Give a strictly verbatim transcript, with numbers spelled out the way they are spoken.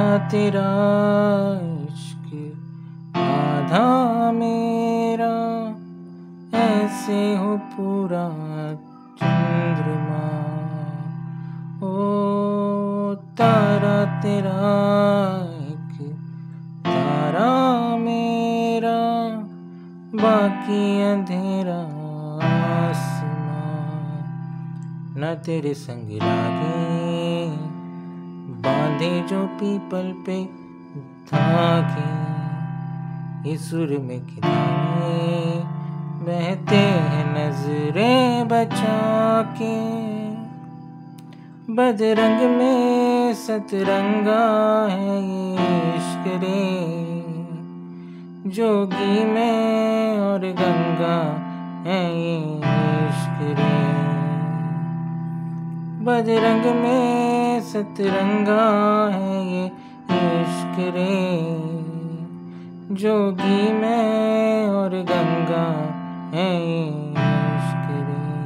तेरा इश्क आधा मेरा, ऐसे हो पूरा चंद्रमा। ओ तारा तेरा एक तारा मेरा, बाकी अंधेरा आसमां। न तेरे संग लागे बांधे जो पीपल पे धागे, इस सुर में किनारे बहते हैं नजरें बचा के। बदरंग में सतरंगा है ये इश्क रे, जोगी में और गंगा है ये इश्क रे। बदरंग में सतरंगा है ये इश्क रे, जोगी में और गंगा है ये इश्क रे।